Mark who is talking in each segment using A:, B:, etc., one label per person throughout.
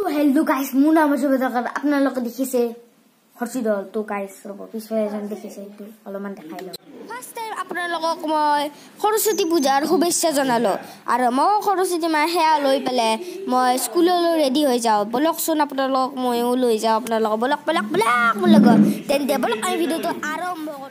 A: Hello guys মোৰ নাম আছে বেদাকাৰ আপোনালোকে দেখিছে হৰ্ষিত তো গাইস ৰব পিছফালে যেন দেখিছে এইটো অলপমান দেখাই লও ফাৰ্স্ট টাইম আপোনালোকক মই সৰস্বতী পূজাৰ শুভেচ্ছা জনালো আৰু মই সৰস্বতী মা হেয়া লৈ পেলে মই স্কুললৈ ৰেডি হৈ যাও বলকচোন আপোনালোকক মইও লৈ যাও আপোনালোক বলক তেন্তে বলক এই ভিডিওটো আৰম্ভ কৰো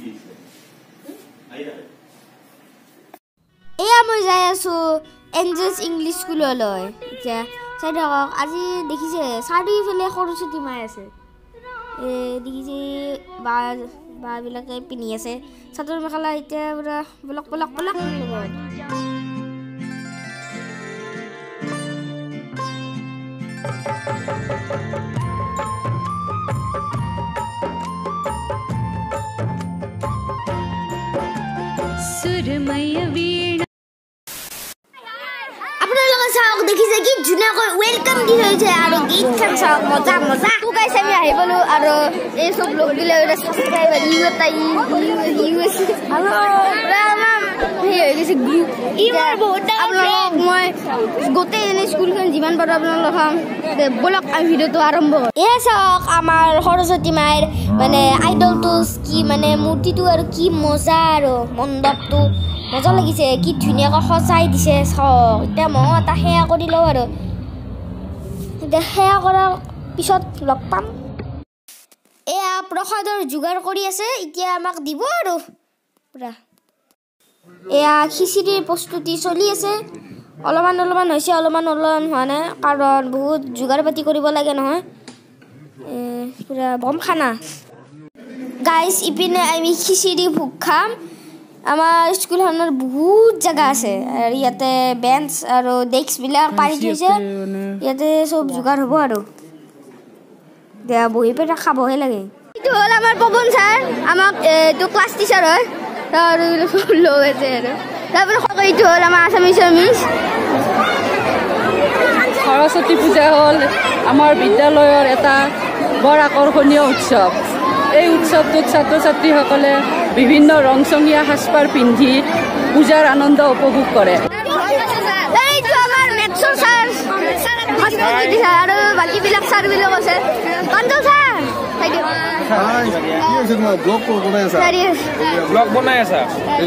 A: এয়া মই যাই আছো এঞ্জেলছ ইংলিছ স্কুললৈ এতিয়া চাইডক আজি দেখিছে চাৰিফালে সৰস্বতী মাই আছে দেখিছে বা বিলাকে পিনি আছে চাদৰ মেখেলা এতিয়া পুৰা বলক সুরময় বীণা আপোনালোকে চাওক দেখিছে কি ধুনীয়াকৈ ওয়েলকাম দি হৈছে আৰু গীত খান চাওক মজা তো গাইস আমি আহিবলো আৰু এই সব লোক গিলা এটা সাবস্ক্রাইবার ইউএস আৰু ৰামাম হে হৈছে গ্ৰুপ ইমাৰ বহুত আপোনালোক মই গোটেই এনে স্কুলখন যিমান পাৰো আপোনালোক বলক আমি ভিডিওটো আৰম্ভ কৰো এয়া চাওক আমাৰ সৰস্বতী মায়েৰ মানে আইডলটো কি মানে মূৰ্তিটো আৰু কি মজা আৰু মণ্ডপটো মজা লাগিছে কি ধুনীয়াকৈ সজাই দিছে চাওক এতিয়া মই এটা সেয়া কৰি লওঁ আৰু এতিয়া সেয়া কৰাৰ পিছত লগ পাম এয়া প্ৰসাদৰ যোগাৰ কৰি আছে এতিয়া আমাক দিব আৰু পুৰা এয়া খিচিৰিৰ প্ৰস্তুতি চলি আছে অলপমান হৈছে অলপমান হোৱা নাই কাৰণ বহুত যোগাৰ পাতি কৰিব লাগে নহয় পুৰা বম খানা গাইস ইপিনে আমি খিচিৰি ভোগ খাম আমাৰ স্কুলখনৰ বহুত জায়গা আছে আৰু ইয়াতে বেঞ্চ আৰু ডেস্ক বিলাক পাৰি থৈছে ইয়াতে সব যোগাৰ হ'ব আৰু দিয়া বহি পেটা খাবহে লাগে এইটো হ'ল আমাৰ পবন ছাৰ আমাক এইটো ক্লাছ টিচাৰ হয় আৰু লোক আছে আৰু তাৰপৰা এইটো হ'ল আমাৰ আছামিছ মিছ
B: সৰস্বতী পূজা হ'ল আমাৰ বিদ্যালয়ৰ এটা বৰ আকৰ্ষণীয় উৎসৱ এই উৎসৱটোত ছাত্ৰ ছাত্ৰীসকলে বিভিন্ন ৰংচঙীয়া সাজপাৰ পিন্ধি পূজাৰ আনন্দ উপভোগ কৰে
A: আৰু বাকীবিলাক ছাৰবিলাক আছে
C: ব্লগ বনাই আছা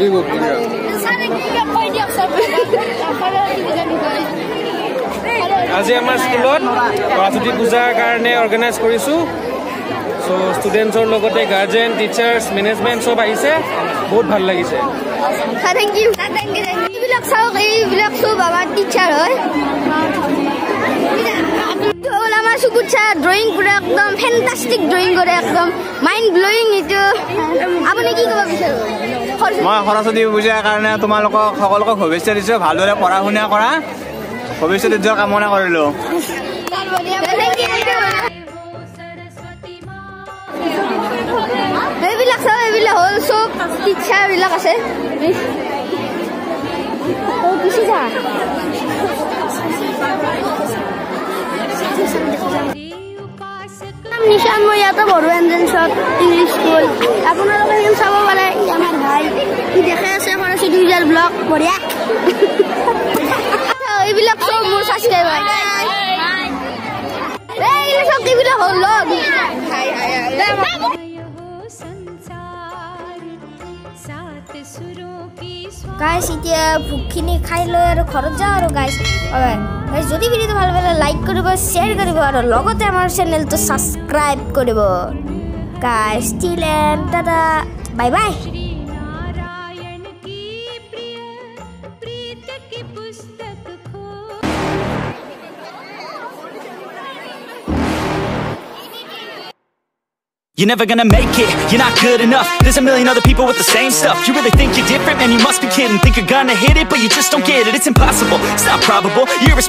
C: আজি আমাৰ স্কুলত সৰস্বতী পূজাৰ কাৰণে অৰ্গেনাইজ কৰিছোঁ সো ষ্টুডেন্টছৰ লগতে গাৰ্জেন টিচাৰ্ছ মেনেজমেণ্ট সব আহিছে বহুত ভাল লাগিছে
A: থ্যাংক ইউ এইবিলাক চাওক এইবিলাক সব আমাৰ টিচাৰ হয় আমাৰ সুকুচ্ছা ড্ৰয়িং পুৰা একদম ফেণ্টাষ্টিক ড্ৰয়িং কৰে একদম মাইণ্ড ব্লয়িং এইটো আপুনি কি ক'ব বিচাৰে
D: মই সৰস্বতী পূজাৰ কাৰণে তোমালোকক সকলোকে শুভেচ্ছা দিছোঁ ভালদৰে পঢ়া শুনা কৰা ভৱিষ্যত উজ্জ্বল কামনা কৰিলোঁ এইবিলাক হ'ল চব টিচাৰ বিলাক আছে নিশান মই ইয়াতে পঢ়ো এঞ্জেলছত ইংলিছ স্কুল আপোনালোকে সেইখন চাব পাৰে আমাৰ ভাই কি দেখাই আছে সৰস্বতী পূজাৰ ব্লগ বঢ়িয়া এইবিলাক চব মোৰ ছাবস্ক্ৰাইবাৰ এইবিলাক চব এইবিলাক হ'ল লগ গাইস এতিয়া ভুকখিনি খাই লৈ আৰু ঘৰত যাওঁ আৰু গাইস যদি ভিডিওটো ভাল পালে লাইক কৰিব শ্বেয়াৰ কৰিব আৰু লগতে আমাৰ চেনেলটো ছাবস্ক্ৰাইব কৰিব guys till and tata bye bye
E: You're never gonna make it, you're not good enough. There's a million other people with the same stuff. You really think you're different? Man, you must be kidding. Think you're gonna hit it, but you just don't get it. It's impossible, it's not probable. You're